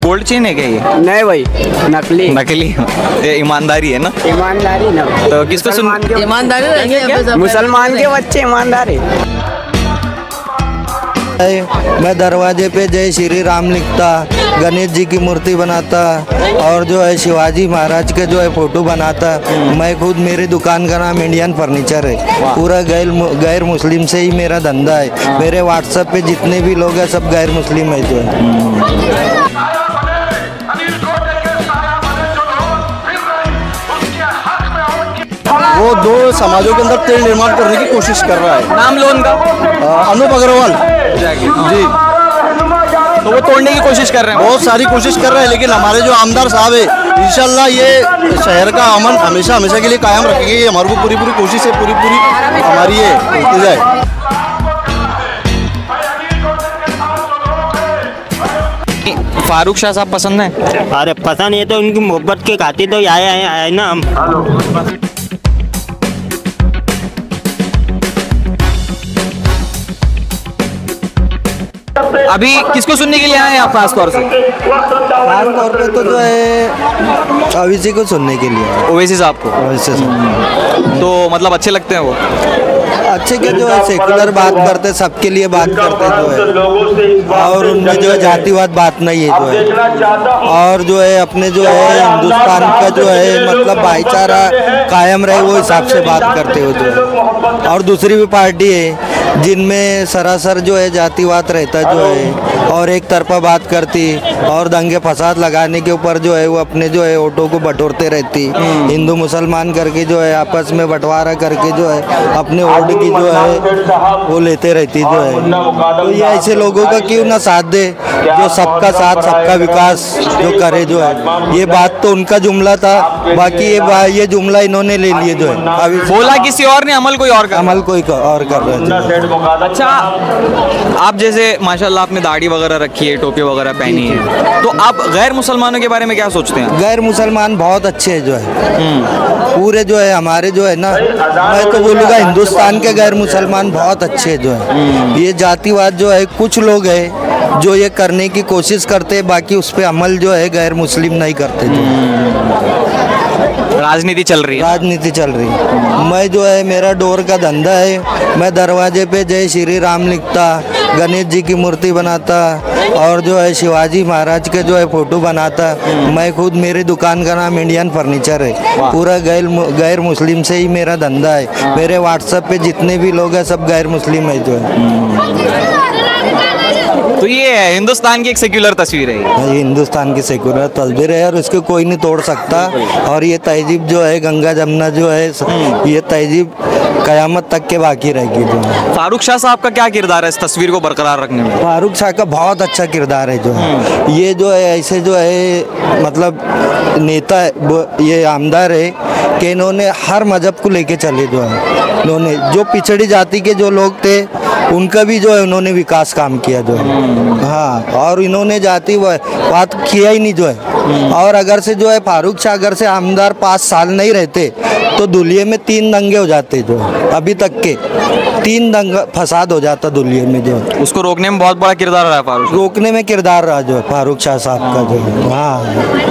Gold chain है क्या ये? नहीं भाई, नकली। नकली? ये ईमानदारी है ना? ईमानदारी ना। तो किसको ईमानदारी रहेंगे क्या? मुसलमान के बच्चे ईमानदारी। मैं दरवाजे पे जय श्री राम लिखता, गणेश जी की मूर्ति बनाता और जो है शिवाजी महाराज के जो है फोटो बनाता। मैं खुद, मेरी दुकान का नाम इंडियन फर्नीचर है। पूरा गैर मुस्लिम से ही मेरा धंधा है। मेरे व्हाट्सएप पे जितने भी लोग हैं सब गैर मुस्लिम है जो है। वो दो समाजों के अंदर तेल निर्माण करने की कोशिश कर रहा है। नाम लो उनका। अनूप अग्रवाल जी। तो वो तोड़ने की कोशिश कर रहे हैं। बहुत सारी कोशिश कर रहे हैं, लेकिन हमारे जो आमदार साहब है इंशाल्लाह ये शहर का अमन हमेशा के लिए कायम रखेंगे। ये हमारे को पूरी कोशिश है, पूरी हमारी ये होती जाए। फारूक शाह साहब पसंद है? अरे पसंद है तो उनकी मोहब्बत के खातिर तो आए ना हम। अभी किसको सुनने के लिए आए हैं आप खास तौर से? खास तौर पे तो जो है ओवैसी को सुनने के लिए। ओवैसी साहब को? ओवैसी साहब तो मतलब अच्छे लगते हैं वो? अच्छे के जो है सेकुलर बात करते, सबके लिए बात करते जो है, और उनमें जो है जातिवाद बात नहीं है जो है, और जो है अपने जो है हिंदुस्तान का जो है मतलब भाईचारा कायम रहे वो हिसाब से बात करते हो जो है। और दूसरी भी पार्टी है जिनमें सरासर जो है जातिवाद रहता जो है और एक तरफा बात करती और दंगे फसाद लगाने के ऊपर जो है वो अपने जो है वोटों को बटोरते रहती, हिंदू मुसलमान करके जो है आपस में बंटवारा करके जो है अपने वोट की जो है वो लेते रहती जो है। तो ये ऐसे लोगों का क्यों ना साथ दे जो सबका साथ सबका विकास जो करे जो है। ये बात तो उनका जुमला था, बाकी ये जुमला इन्होंने ले लिए जो है। अभी बोला किसी और ने, अमल कोई और कर रहा है। अच्छा, आप जैसे माशाल्लाह आपने दाढ़ी वगैरह रखी है, टोपी वगैरह पहनी है, तो आप गैर मुसलमानों के बारे में क्या सोचते हैं? गैर मुसलमान बहुत अच्छे हैं जो है, पूरे जो है हमारे जो है ना, मैं तो बोलूँगा हिंदुस्तान के गैर मुसलमान बहुत अच्छे जो है। ये जातिवाद जो है कुछ लोग हैं जो ये करने की कोशिश करते, बाकी उस पर अमल जो है गैर मुस्लिम नहीं करते जो राजनीति चल रही है। राजनीति चल रही है। मैं जो है मेरा डोर का धंधा है। मैं दरवाजे पे जय श्री राम लिखता, गणेश जी की मूर्ति बनाता और जो है शिवाजी महाराज के जो है फोटो बनाता। मैं खुद, मेरी दुकान का नाम इंडियन फर्नीचर है। पूरा गैर मुस्लिम से ही मेरा धंधा है। मेरे व्हाट्सएप पे जितने भी लोग हैं सब गैर मुस्लिम है जो है। तो ये हिंदुस्तान की एक सेक्युलर तस्वीर है। ये हिंदुस्तान की सेक्युलर तस्वीर है और इसको कोई नहीं तोड़ सकता। और ये तहजीब जो है गंगा जमुना जो है, ये तहजीब कयामत तक के बाकी रहेगी जो है। फारूक शाह साहब का क्या किरदार है इस तस्वीर को बरकरार रखने में? फारूक शाह का बहुत अच्छा किरदार है जो है। ये जो है ऐसे जो है मतलब नेता है, ये आमदार है कि इन्होंने हर मजहब को लेके चले जो है। इन्होंने जो पिछड़ी जाति के जो लोग थे उनका भी जो है उन्होंने विकास काम किया जो है। हाँ, और इन्होंने जातिवाद किया ही नहीं जो है। और अगर से जो है फारूक शाह अगर से आमदार 5 साल नहीं रहते तो दुलिये में 3 दंगे हो जाते जो है। अभी तक के 3 दंगा फसाद हो जाता दुलिये में जो है। उसको रोकने में बहुत बड़ा किरदार रहा है फारूक। रोकने में किरदार रहा जो है फारूक शाह साहब का जो है। हाँ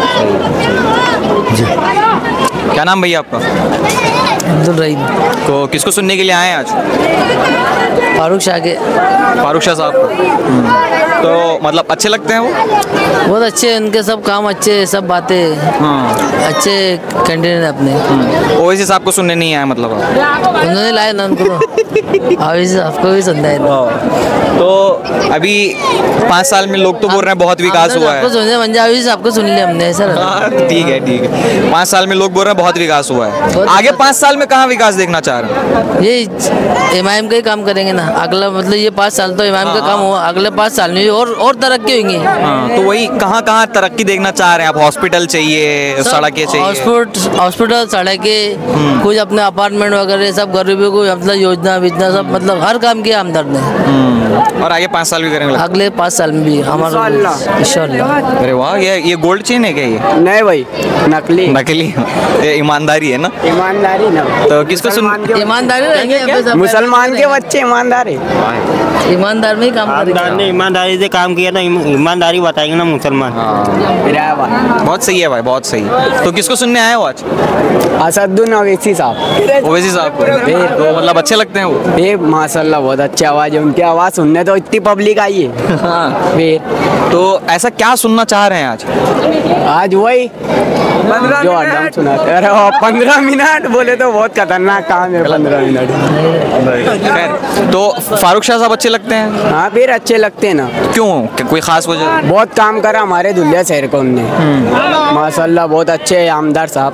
जी। क्या नाम भैया आपका? अब्दुल रहीम। तो किसको सुनने के लिए आए हैं आज? फारूक शाह साहब को। तो मतलब अच्छे लगते हैं वो? बहुत अच्छे, उनके सब काम अच्छे, सब बातें अच्छे कैंडिडेट है अपने। ओवैसी साहब को सुनने नहीं आए मतलब आप? उन्होंने लाया ना उनको। ओवैसी साहब को भी सुनना है। तो अभी 5 साल में लोग तो बोल रहे हैं बहुत विकास हुआ है। ओवैसी साहब को सुन लिया हमने सर। ठीक है। 5 साल में लोग बोल रहे हैं बहुत विकास हुआ है। आगे 5 साल में कहाँ विकास देखना चाह रहे हैं? ये इमाम का ही काम करेंगे ना अगला, मतलब ये 5 साल तो इमाम का काम हुआ, अगले 5 साल में और तरक्की होंगी। तो वही कहाँ तरक्की देखना चाह रहे हैं आप? हॉस्पिटल चाहिए, सड़कें चाहिए? हॉस्पिटल, सड़कें, कुछ अपने अपार्टमेंट वगैरह सब गरीबों को मतलब योजना सब मतलब हर काम किया हमदर्द ने। और आगे 5 साल भी करेंगे? अगले 5 साल में भी हमारा इंशाल्लाह। अरे वाह, ये गोल्ड चेन है क्या ये? नहीं भाई, नकली। नकली? ये ईमानदारी है ना? ईमानदारी ना। तो किसको ईमानदारी रहेंगे? मुसलमान के बच्चे ईमानदार है। ईमानदार में ही काम आमदार ने ईमानदारी से काम किया तो ईमानदारी बताएंगे ना मुसलमान। बहुत सही है भाई, बहुत सही। तो किसको सुनने आए हो आज? असदुद्दीन ओवैसी साहब। ओवैसी साहब को? तो मतलब अच्छे लगते हैं वो? ये माशाल्लाह बहुत अच्छी आवाज़ है उनकी। आवाज़ सुनने तो इतनी पब्लिक आई है। हाँ। फिर तो ऐसा क्या सुनना चाह रहे हैं आज? वही जो हरदम सुनाते। अरे 15 मिनट बोले तो बहुत खतरनाक काम है 15 मिनट। खैर, तो फारूक शाह साहब अच्छे लगते हैं? हाँ फिर अच्छे लगते हैं ना। क्यों, कोई खास वजह? बहुत काम करा हमारे धुलिया शहर को उनने। माशाल्लाह बहुत अच्छे हैं आमदार साहब।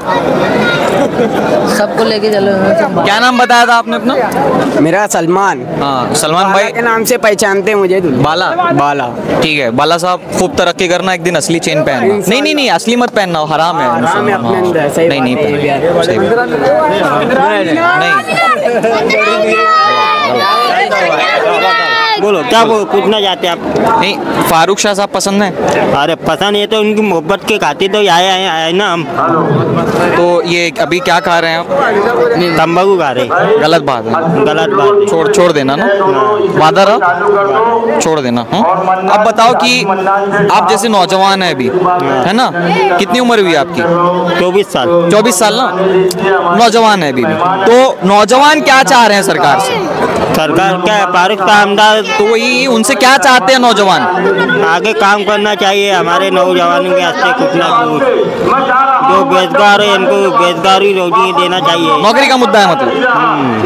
सबको लेके चलो। क्या नाम बताया था आपने अपना? मेरा सलमान। हाँ, सलमान भाई के नाम से पहचानते हैं मुझे। बाला। बाला ठीक है, बाला साहब खूब तरक्की करना, एक दिन असली चेन पहनना। नहीं, असली मत पहनना, हराम है। हराम है अपने अंदर। सही नहीं, नहीं बात है, ये भी है। सही नहीं। बोलो क्या पूछना चाहते हैं आप? नहीं, फारूक शाह साहब पसंद है? अरे पसंद है तो उनकी मोहब्बत के खातिर तो आए ना हम। तो ये अभी क्या खा रहे हैं आप? तंबाकू खा रहे। गलत बात है, गलत बात। छोड़ देना ना, वादा रहा, छोड़ देना। अब बताओ कि आप जैसे नौजवान है अभी, है ना, कितनी उम्र हुई आपकी? 24 साल। 24 साल ना, नौजवान है अभी भी। तो नौजवान क्या चाह रहे हैं सरकार से? सरकार क्या है, फारूक का आमदार तो वही, उनसे क्या चाहते हैं नौजवान? आगे काम करना चाहिए हमारे नौजवानों के वास्ते कुछ ना कुछ। जो बेरोजगार है इनको बेरोजगारी रोजी देना चाहिए। नौकरी का मुद्दा है मतलब।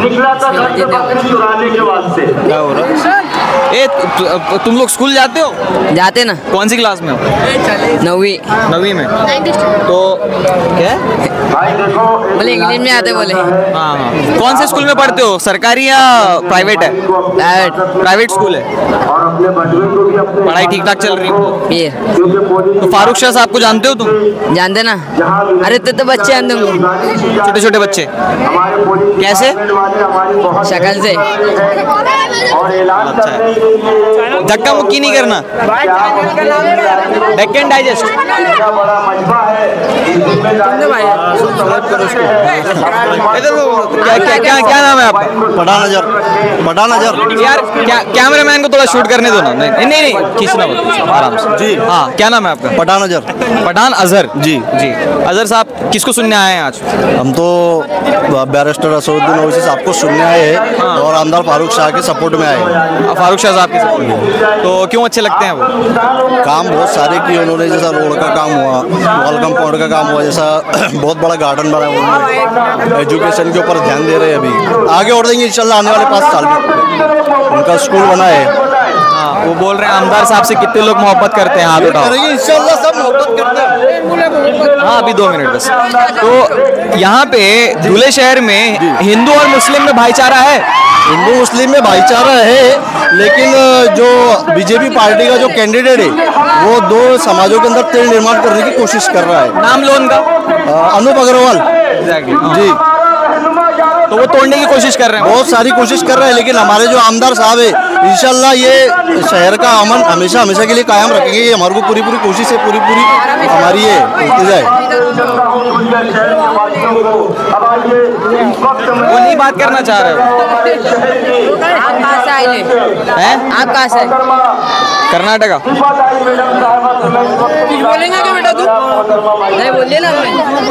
क्या हो रहा है? तुम लोग स्कूल जाते हो? जाते ना। कौन सी क्लास में हो? 9वीं में। तो क्या? बोले इंग्लिश में आते बोले। हाँ। कौन से स्कूल में पढ़ते हो, सरकारी या प्राइवेट है? प्राइवेट स्कूल है। पढ़ाई ठीक ठाक चल रही है? ये तो फारूक शाह साहब को जानते हो तुम? जानते ना। अरे तो बच्चे जानते होंगे, छोटे छोटे बच्चे। कैसे? शक्ल से। अच्छा है। धक्का मुक्की नहीं करना। डेक्कन डाइजेस्ट। क्या नाम है आपका? पठान नजर। यार कैमरामैन को थोड़ा शूट करने दो ना। नहीं, खींचना मत, आराम से। जी हाँ, क्या नाम है आपका? पठान नजर। पठान अजहर। जी। अजहर साहब किसको सुनने आए हैं आज? हम तो बैरिस्टर असदुद्दीन ओवैसी साहब को सुनने आए हैं और आमदार फारूक शाह के सपोर्ट में आए हैं। फारूक शाह साहब के तो क्यों अच्छे लगते हैं वो? काम बहुत सारे किए उन्होंने, जैसा रोड का काम हुआ, वॉल कंपाउंड का काम हुआ, जैसा बहुत बड़ा गार्डन बना उन्होंने। एजुकेशन के ऊपर ध्यान दे रहे हैं, अभी आगे और देंगे इंशाल्लाह आने वाले 5 साल में। उनका स्कूल बना है। हाँ, वो बोल रहे हैं आमदार साहब से कितने लोग मोहब्बत करते हैं, हाथ उठाओ। इंशाल्लाह सब मोहब्बत करते हैं। हाँ, अभी 2 मिनट बस। तो यहाँ पे धुले शहर में हिंदू और मुस्लिम में भाईचारा है? हिंदू मुस्लिम में भाईचारा है, लेकिन जो बीजेपी पार्टी का जो कैंडिडेट है वो 2 समाजों के अंदर तेल निर्माण करने की कोशिश कर रहा है। नाम लो उनका? अनूप अग्रवाल। जी। तो वो तोड़ने की कोशिश कर रहे हैं। बहुत सारी कोशिश कर रहे हैं, लेकिन हमारे जो आमदार साहब है इंशाल्लाह ये शहर का अमन हमेशा के लिए कायम रखेंगे। ये हमारे को पूरी कोशिश है, पूरी हमारी है वो नहीं बात करना चाह रहे हो? आप कहाँ से आए हैं? आप कहाँ से? कर्नाटका। बोलेंगे क्या बेटा तू? नहीं बोलिए ना।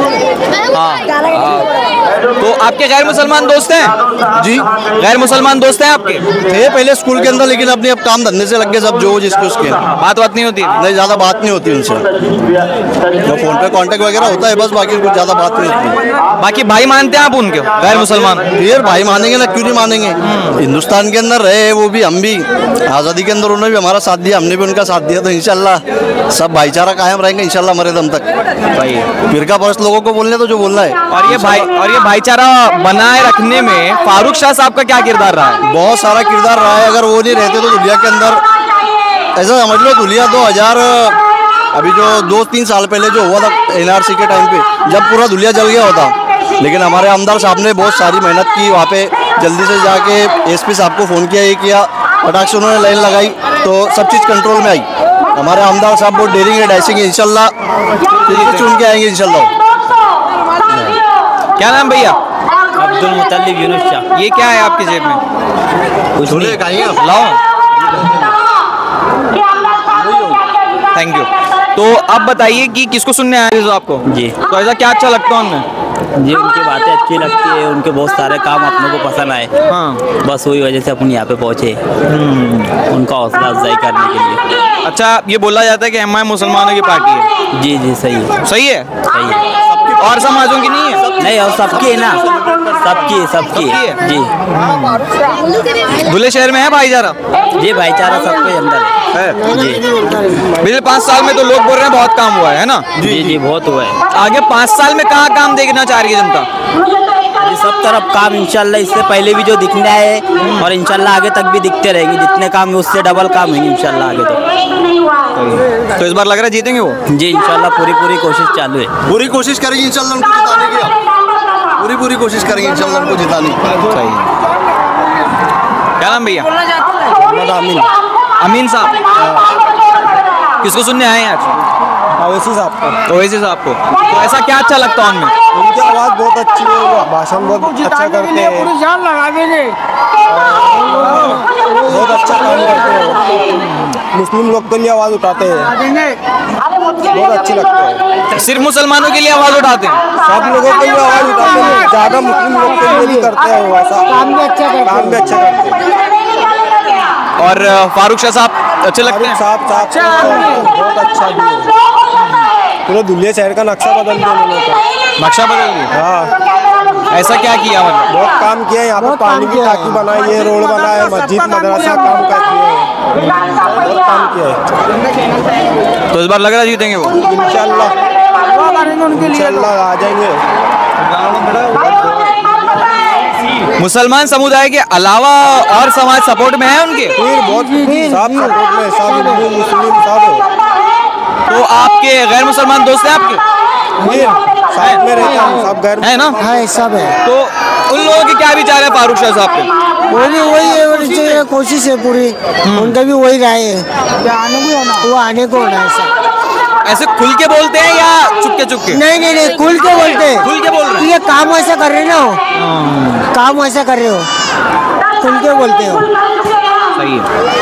हाँ। तो आपके गैर मुसलमान दोस्त हैं? जी। गैर मुसलमान दोस्त हैं आपके? थे पहले स्कूल के अंदर, लेकिन अपने अब काम धंधे से लग गए सब, जो जिसके उसके। बात नहीं होती? नहीं, ज़्यादा बात नहीं होती उनसे। वो फोन पे कांटेक्ट वगैरह होता है बस, बाकी कुछ ज़्यादा बात नहीं होती। बाकी भाई मानते हैं आप उनके गैर मुसलमान? फिर भाई मानेंगे ना, क्यों नहीं मानेंगे। हिंदुस्तान के अंदर रहे वो भी, हम भी। आज़ादी के अंदर उन्होंने भी हमारा साथ दिया, हमने भी उनका साथ दिया। तो इंशाल्लाह सब भाईचारा कायम रहेंगे इंशाल्लाह मरे दम तक। फिरका परस्त लोगों को बोलने तो जो बोलना है। और ये भाईचारा बनाए रखने में फारूक शाह साहब का क्या किरदार रहा है? बहुत सारा किरदार रहा है। अगर वो नहीं रहते तो दुलिया के अंदर ऐसा समझ लो, दुलिया 2000 अभी जो 2-3 साल पहले जो हुआ था NRC के टाइम पे, जब पूरा दुलिया जल गया होता। लेकिन हमारे आमदार साहब ने बहुत सारी मेहनत की, वहाँ पे जल्दी से जाके SP साहब को फ़ोन किया, ये किया, फटाक से उन्होंने लाइन लगाई तो सब चीज़ कंट्रोल में आई। हमारे आमदार साहब बहुत डेयरिंग है, डाइसिंग है। इंशाल्लाह चुन के आएंगे इंशाल्लाह। क्या नाम भैया? अब्दुल मुतल्लिब यूनुस शाह। ये क्या है आपकी जेब में? कुछ नहीं। लाओ। Thank you. तो अब बताइए कि किसको सुनने आए थे जो आपको? जी। तो ऐसा क्या अच्छा लगता है उनमें? जी उनकी बातें अच्छी लगती है, उनके बहुत सारे काम अपनों को पसंद आए। हाँ। बस वही वजह से अपन यहाँ पे पहुँचे, उनका हौसला अफजाई करने के लिए। अच्छा, ये बोला जाता है कि एमआई मुसलमानों की पार्टी है। जी जी सही है। सही है? सही है। और समाजों की नहीं है? नहीं और सबकी है ना, सबकी है? जी। धुले शहर में है भाईचारा? जी भाईचारा सबके अंदर है जी। पिछले 5 साल में तो लोग बोल रहे हैं बहुत काम हुआ है ना? जी जी बहुत हुआ है। आगे 5 साल में कहाँ काम देखना चाह रही है जनता? जी सब तरफ काम इंशाल्लाह, इससे पहले भी जो दिखने आए और इंशाल्लाह आगे तक भी दिखते रहेंगे। जितने काम है उससे डबल काम है इंशाल्लाह आगे तो इस बार लग रहा है जीतेंगे वो? जी इंशाल्लाह पूरी कोशिश चालू है। पूरी कोशिश करेंगे इंशाल्लाह उनको जिताने की, पूरी कोशिश करेंगे इंशाल्लाह उनको जिताने की। सही। क्या नाम भैया? अमीन। अमीन साहब। किसको सुनने आए हैं आज? ओवैसी साहब को। ओवैसी साहब को। तो ऐसा क्या अच्छा लगता है उनमें? उनकी आवाज़ बहुत अच्छी है, वो भाषण बहुत अच्छा करते हैं, पूरी जान लगा देंगे, बहुत अच्छा काम करते हैं, मुस्लिम लोग के लिए आवाज़ उठाते हैं, बहुत अच्छी लगती है। सिर्फ मुसलमानों के लिए आवाज़ उठाते हैं? सब लोगों के लिए आवाज़ उठाते हैं, ज़्यादा मुस्लिम लोग के लिए भी करते हैं, वैसा काम भी अच्छा करते हैं। और फारूक शाह साहब अच्छे लगते हैं? साहब बहुत अच्छा भी है, पूरे धुलिया शहर का नक्शा बदल दिया उन्होंने तो। नक्शा बदल दिया? हाँ। ऐसा क्या किया मतलब? बहुत काम किया है, यहाँ पे पानी की टाकी बनाई है, रोड बनाया है, मस्जिद मदरसा काम का किया है, बहुत काम किया है। तो इस बार लग रहा है जीतेंगे वो? इंशाल्लाह आ जाएंगे। मुसलमान समुदाय के अलावा और समाज सपोर्ट में है उनके? फिर बहुत सब सपोर्ट में, सब हिंदू मुस्लिम सब। तो आपके गैर मुसलमान दोस्त हैं आपके? फिर साथ में रहते हैं सब, घर है ना? हाँ सब है। तो उन लोगों के क्या विचार है फारूक शाह साहब पे? वही है, उनकी कोशिश है पूरी, उनका भी वही राय है, वो आने को होना है सब। ऐसे खुल के बोलते हैं या चुपके? नहीं खुल के बोलते हैं, खुल के बोल रहे हैं? ये काम ऐसा कर रहे ना, काम ऐसा कर रहे हो, खुल के बोलते हो। सही है।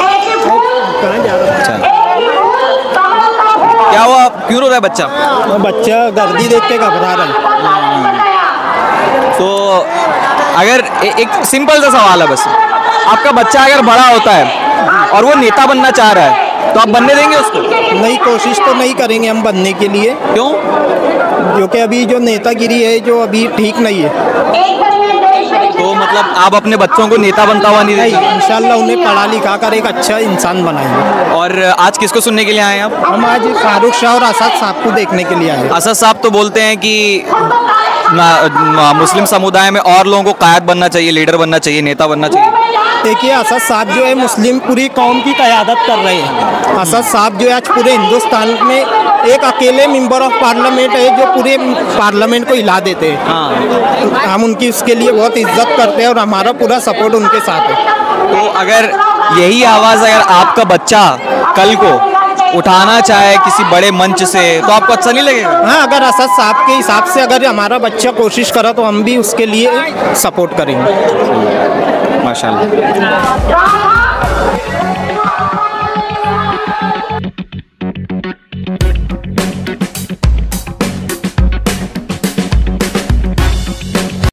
क्या हुआ, क्यों रो रहा है बच्चा? बच्चा गर्दी देख के घबरा रहा है। तो अगर एक सिंपल सा सवाल है बस, आपका बच्चा अगर बड़ा होता है और वो नेता बनना चाह रहा है तो आप बनने देंगे उसको? नहीं, कोशिश तो नहीं करेंगे हम बनने के लिए। क्यों? क्योंकि अभी जो नेतागिरी है जो अभी ठीक नहीं है। तो मतलब आप अपने बच्चों को नेता बनता हुआ नहीं देंगे? इंशाल्लाह उन्हें पढ़ा लिखा कर एक अच्छा इंसान बनाएंगे। और आज किसको सुनने के लिए आए हैं आप? हम आज फारूक शाह और असद साहब को देखने के लिए आए। असद साहब तो बोलते हैं कि मुस्लिम समुदाय में और लोगों को कायद बनना चाहिए, लीडर बनना चाहिए, नेता बनना चाहिए। देखिए असद साहब जो है मुस्लिम पूरी कौम की क़यादत कर रहे हैं। असद साहब जो है आज पूरे हिंदुस्तान में एक अकेले मेंबर ऑफ पार्लियामेंट है जो पूरे पार्लियामेंट को हिला देते हैं। हाँ। हम उनकी उसके लिए बहुत इज्जत करते हैं और हमारा पूरा सपोर्ट उनके साथ है। तो अगर यही आवाज़ अगर आपका बच्चा कल को उठाना चाहे किसी बड़े मंच से तो आपको अच्छा नहीं लगेगा? हाँ, अगर असद साहब के हिसाब से अगर हमारा बच्चा कोशिश करा तो हम भी उसके लिए सपोर्ट करेंगे। माशाल्लाह।